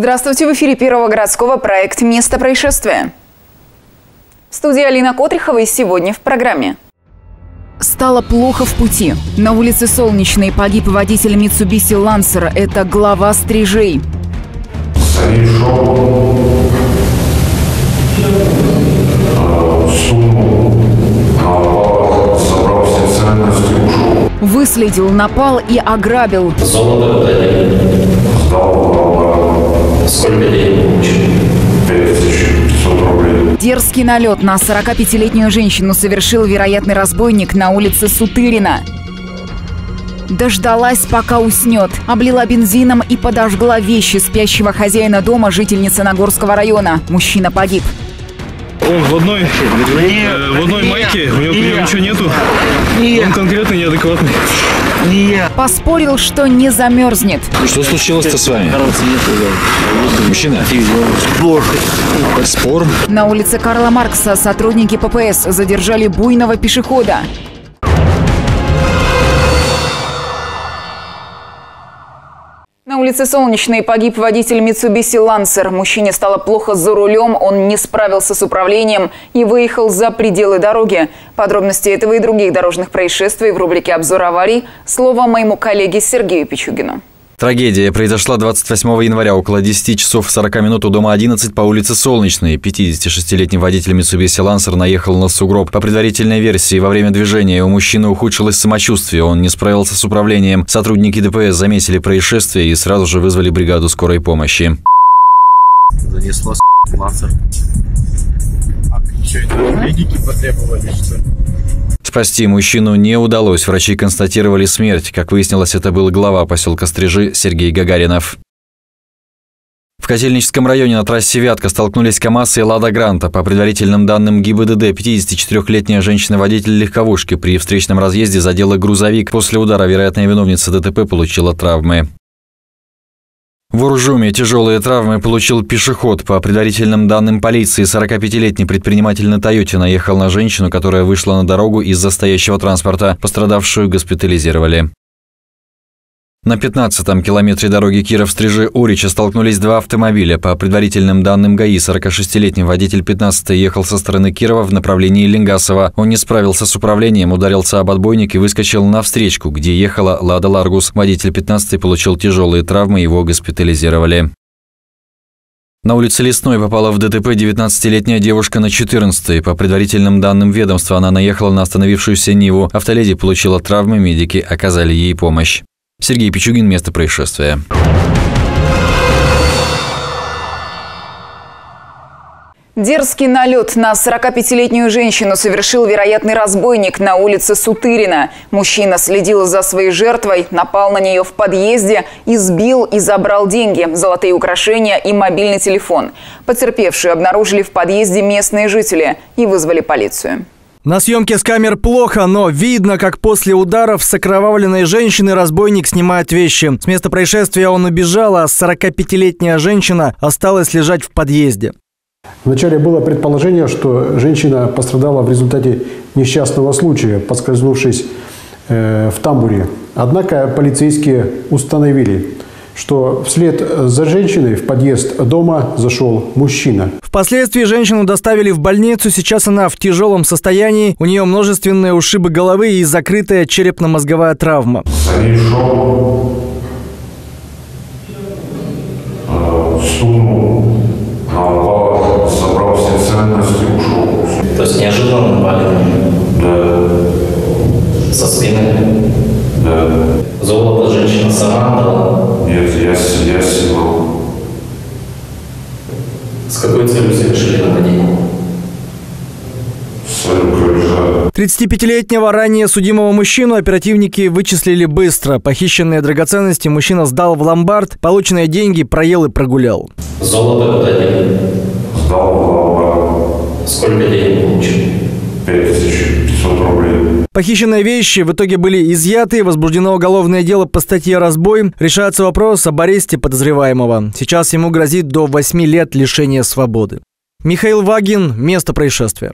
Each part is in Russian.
Здравствуйте, в эфире Первого городского проект «Место происшествия». В студии Алина Котрихова, и сегодня в программе. Стало плохо в пути. На улице Солнечной погиб водитель Mitsubishi Lancer. Это глава стрижей. Выследил, напал и ограбил. Золото сколько денег получил? 5500 рублей. Дерзкий налет на 45-летнюю женщину совершил вероятный разбойник на улице Сутырина. Дождалась, пока уснет. Облила бензином и подожгла вещи спящего хозяина дома жительницы Нагорского района. Мужчина погиб. Он в одной майке, у него ничего нету. Он конкретно неадекватный. Поспорил, что не замерзнет. Что случилось-то с вами? Мужчина? Спор? На улице Карла Маркса сотрудники ППС задержали буйного пешехода. На улице Солнечной погиб водитель Mitsubishi Lancer. Мужчине стало плохо за рулем, он не справился с управлением и выехал за пределы дороги. Подробности этого и других дорожных происшествий в рубрике «Обзор аварий». Слово моему коллеге Сергею Пичугину. Трагедия произошла 28 января около 10 часов 40 минут у дома 11 по улице Солнечной. 56-летний водитель Mitsubishi Lancer наехал на сугроб. По предварительной версии, во время движения у мужчины ухудшилось самочувствие. Он не справился с управлением. Сотрудники ДПС заметили происшествие и сразу же вызвали бригаду скорой помощи. Занесло Lancer. А что это, медики потребовали, что ли? Спасти мужчину не удалось. Врачи констатировали смерть. Как выяснилось, это был глава поселка Стрижи Сергей Гагаринов. В Котельническом районе на трассе Вятка столкнулись КАМАЗ и Лада Гранта. По предварительным данным ГИБДД, 54-летняя женщина-водитель легковушки при встречном разъезде задела грузовик. После удара вероятная виновница ДТП получила травмы. В Уржуме тяжелые травмы получил пешеход. По предварительным данным полиции, 45-летний предприниматель на «Тойоте» наехал на женщину, которая вышла на дорогу из-за стоящего транспорта. Пострадавшую госпитализировали. На 15-м километре дороги Киров-Стрижи-Урича столкнулись два автомобиля. По предварительным данным ГАИ, 46-летний водитель 15-й ехал со стороны Кирова в направлении Ленгасова. Он не справился с управлением, ударился об отбойник и выскочил на встречку, где ехала «Лада Ларгус». Водитель 15-й получил тяжелые травмы, его госпитализировали. На улице Лесной попала в ДТП 19-летняя девушка на 14-й. По предварительным данным ведомства, она наехала на остановившуюся Ниву. Автоледи получила травмы, медики оказали ей помощь. Сергей Пичугин, место происшествия. Дерзкий налет на 45-летнюю женщину совершил вероятный разбойник на улице Сутырина. Мужчина следил за своей жертвой, напал на нее в подъезде, избил и забрал деньги, золотые украшения и мобильный телефон. Потерпевшую обнаружили в подъезде местные жители и вызвали полицию. На съемке с камер плохо, но видно, как после ударов с окровавленной женщины разбойник снимает вещи. С места происшествия он убежал, а 45-летняя женщина осталась лежать в подъезде. Вначале было предположение, что женщина пострадала в результате несчастного случая, поскользнувшись в тамбуре. Однако полицейские установили, что вслед за женщиной в подъезд дома зашел мужчина. Впоследствии женщину доставили в больницу. Сейчас она в тяжелом состоянии. У нее множественные ушибы головы и закрытая черепно-мозговая травма. Стукнул, упал, собрал все ценности, ушел. То есть неожиданно напали на нее? Да. Со спины? Да. Золото женщина сама дала? Нет, я снимал. С какой целью совершили нападение? 35-летнего ранее судимого мужчину оперативники вычислили быстро. Похищенные драгоценности мужчина сдал в ломбард, полученные деньги проел и прогулял. Золото куда дели? Сдал в ломбард. Сколько денег получил? 5500 рублей. Похищенные вещи в итоге были изъяты, возбуждено уголовное дело по статье «Разбой». Решается вопрос об аресте подозреваемого. Сейчас ему грозит до 8 лет лишения свободы. Михаил Вагин, место происшествия.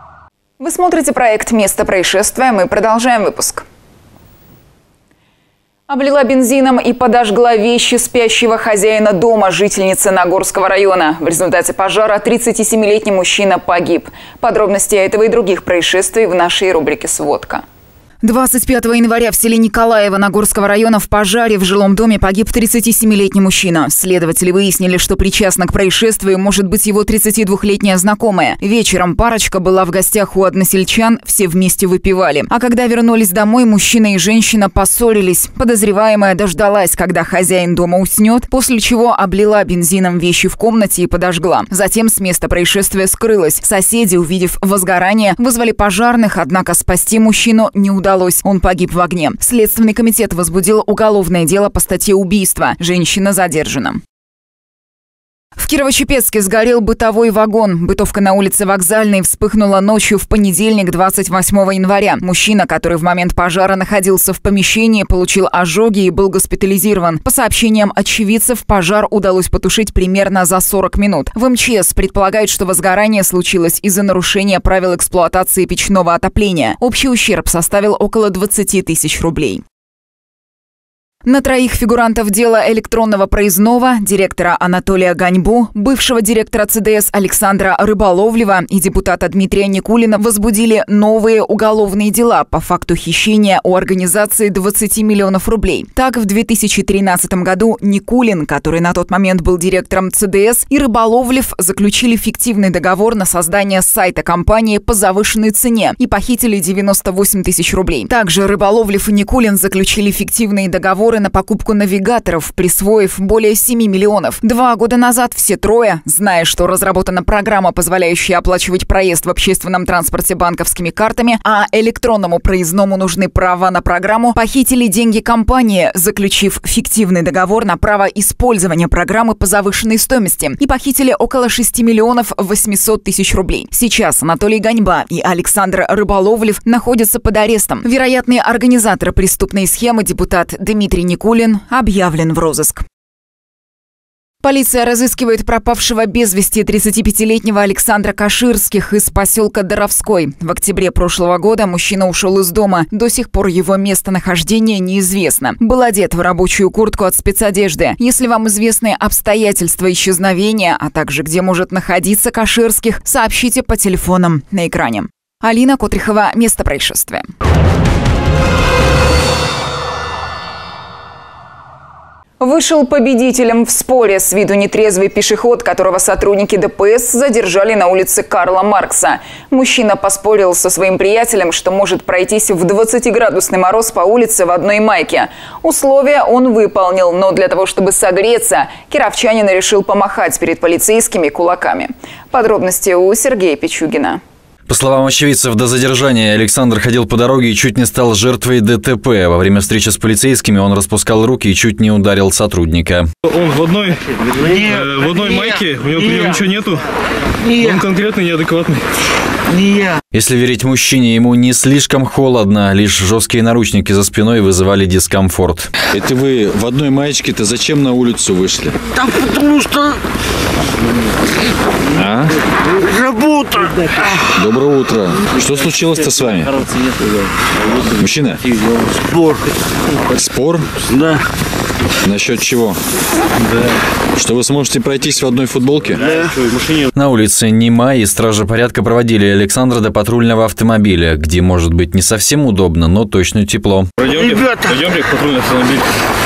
Вы смотрите проект «Место происшествия». Мы продолжаем выпуск. Облила бензином и подожгла вещи спящего хозяина дома жительницы Нагорского района. В результате пожара 37-летний мужчина погиб. Подробности этого и других происшествий в нашей рубрике «Сводка». 25 января в селе Николаево Нагорского района в пожаре в жилом доме погиб 37-летний мужчина. Следователи выяснили, что причастна к происшествию может быть его 32-летняя знакомая. Вечером парочка была в гостях у односельчан, все вместе выпивали. А когда вернулись домой, мужчина и женщина поссорились. Подозреваемая дождалась, когда хозяин дома уснет, после чего облила бензином вещи в комнате и подожгла. Затем с места происшествия скрылась. Соседи, увидев возгорание, вызвали пожарных, однако спасти мужчину не удалось. Он погиб в огне. Следственный комитет возбудил уголовное дело по статье «Убийство». Женщина задержана. В Кирово-Чепецке сгорел бытовой вагон. Бытовка на улице Вокзальной вспыхнула ночью в понедельник, 28 января. Мужчина, который в момент пожара находился в помещении, получил ожоги и был госпитализирован. По сообщениям очевидцев, пожар удалось потушить примерно за 40 минут. В МЧС предполагают, что возгорание случилось из-за нарушения правил эксплуатации печного отопления. Общий ущерб составил около 20 тысяч рублей. На троих фигурантов дела электронного проездного, директора Анатолия Ганьбу, бывшего директора ЦДС Александра Рыболовлева и депутата Дмитрия Никулина возбудили новые уголовные дела по факту хищения у организации 20 миллионов рублей. Так, в 2013 году Никулин, который на тот момент был директором ЦДС, и Рыболовлев заключили фиктивный договор на создание сайта компании по завышенной цене и похитили 98 тысяч рублей. Также Рыболовлев и Никулин заключили фиктивные договоры на покупку навигаторов, присвоив более 7 миллионов. 2 года назад все трое, зная, что разработана программа, позволяющая оплачивать проезд в общественном транспорте банковскими картами, а электронному проездному нужны права на программу, похитили деньги компании, заключив фиктивный договор на право использования программы по завышенной стоимости, и похитили около 6 миллионов 800 тысяч рублей. Сейчас Анатолий Ганьба и Александр Рыболовлев находятся под арестом. Вероятные организаторы преступной схемы, депутат Дмитрий Никулин, объявлен в розыск. Полиция разыскивает пропавшего без вести 35-летнего Александра Каширских из поселка Доровской. В октябре прошлого года мужчина ушел из дома. До сих пор его местонахождение неизвестно. Был одет в рабочую куртку от спецодежды. Если вам известны обстоятельства исчезновения, а также где может находиться Каширских, сообщите по телефонам на экране. Алина Котрихова, место происшествия. Вышел победителем в споре. С виду нетрезвый пешеход, которого сотрудники ДПС задержали на улице Карла Маркса. Мужчина поспорил со своим приятелем, что может пройтись в 20-градусный мороз по улице в одной майке. Условия он выполнил, но для того, чтобы согреться, кировчанин решил помахать перед полицейскими кулаками. Подробности у Сергея Пичугина. По словам очевидцев, до задержания Александр ходил по дороге и чуть не стал жертвой ДТП. Во время встречи с полицейскими он распускал руки и чуть не ударил сотрудника. Он в одной майке, у него ничего нету. Он конкретно неадекватный. Если верить мужчине, ему не слишком холодно, лишь жесткие наручники за спиной вызывали дискомфорт. Это вы в одной маечке-то зачем на улицу вышли? Да потому что... Работа! Доброе утро. Что случилось-то с вами? Мужчина? Спор. Спор? Да. Насчет чего? Да. Что вы сможете пройтись в одной футболке? Да. На улице Немай и стражи порядка проводили Александра до патрульного автомобиля, где может быть не совсем удобно, но точно тепло. Пойдемте в патрульный автомобиль.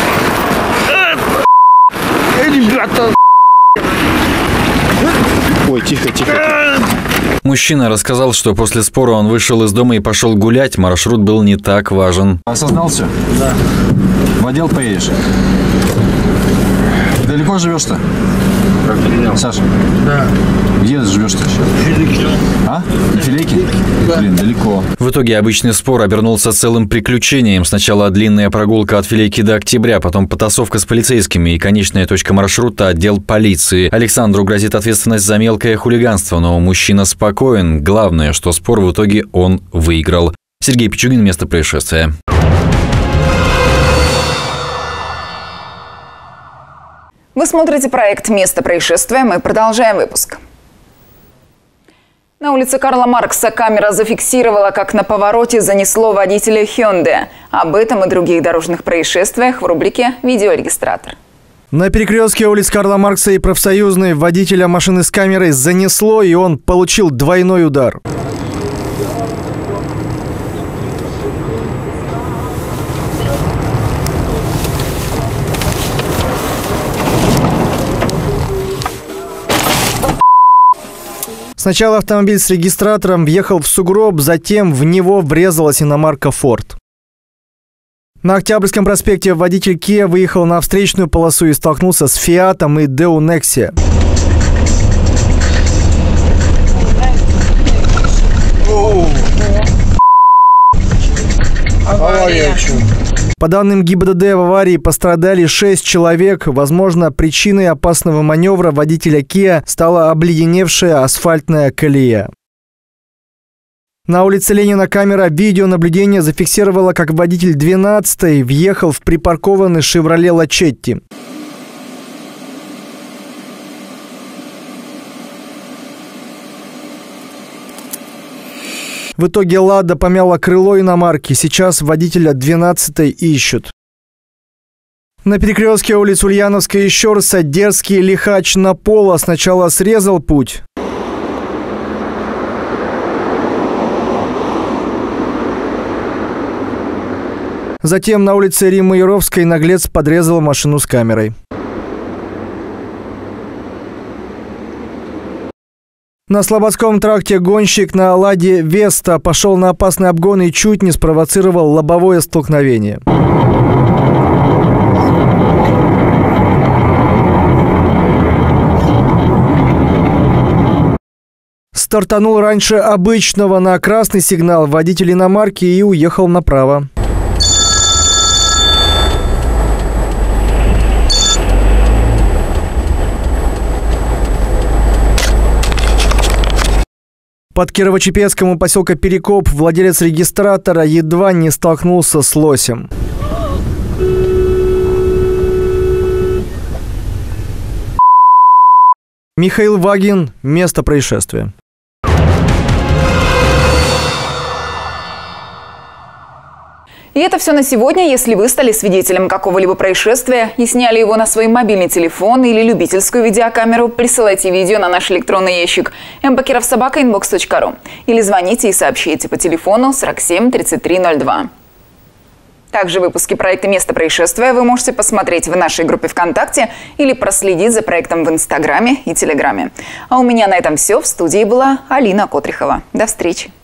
Ребята! Ой, тихо. Мужчина рассказал, что после спора он вышел из дома и пошел гулять. Маршрут был не так важен. Осознал все? Да. В отдел поедешь? Далеко живешь-то? Саша? Да. Где живешь-то сейчас? А? На Филейке? Блин, далеко. В итоге обычный спор обернулся целым приключением. Сначала длинная прогулка от Филейки до Октября, потом потасовка с полицейскими и конечная точка маршрута – отдел полиции. Александру грозит ответственность за мелкое хулиганство, но мужчина спокоен. Главное, что спор в итоге он выиграл. Сергей Пичугин, место происшествия. Вы смотрите проект «Место происшествия». Мы продолжаем выпуск. На улице Карла Маркса камера зафиксировала, как на повороте занесло водителя Hyundai. Об этом и других дорожных происшествиях в рубрике «Видеорегистратор». На перекрестке улиц Карла Маркса и Профсоюзной водителя машины с камерой занесло, и он получил двойной удар. Сначала автомобиль с регистратором въехал в сугроб, затем в него врезалась иномарка «Форд». На Октябрьском проспекте водитель Kia выехал на встречную полосу и столкнулся с «Фиатом» и «Деу Нексия». Авария. По данным ГИБДД, в аварии пострадали 6 человек. Возможно, причиной опасного маневра водителя Kia стала обледеневшая асфальтная колея. На улице Ленина камера видеонаблюдения зафиксировала, как водитель 12-й въехал в припаркованный «Шевроле Лачетти». В итоге «Лада» помяла крыло иномарки. Сейчас водителя 12-й ищут. На перекрестке улиц Ульяновской и Щорса дерзкий лихач Напола сначала срезал путь. Затем на улице Риммы Яровской наглец подрезал машину с камерой. На Слободском тракте гонщик на «Ладе Веста» пошел на опасный обгон и чуть не спровоцировал лобовое столкновение. Стартанул раньше обычного на красный сигнал водитель иномарки и уехал направо. Под Кирово-Чепецком у поселка Перекоп владелец регистратора едва не столкнулся с лосем. Михаил Вагин. Место происшествия. И это все на сегодня. Если вы стали свидетелем какого-либо происшествия и сняли его на свой мобильный телефон или любительскую видеокамеру, присылайте видео на наш электронный ящик mbakirovsobaka@inbox.ru или звоните и сообщите по телефону 47 33 02. Также выпуски проекта «Место происшествия» вы можете посмотреть в нашей группе ВКонтакте или проследить за проектом в Инстаграме и Телеграме. А у меня на этом все. В студии была Алина Котрихова. До встречи.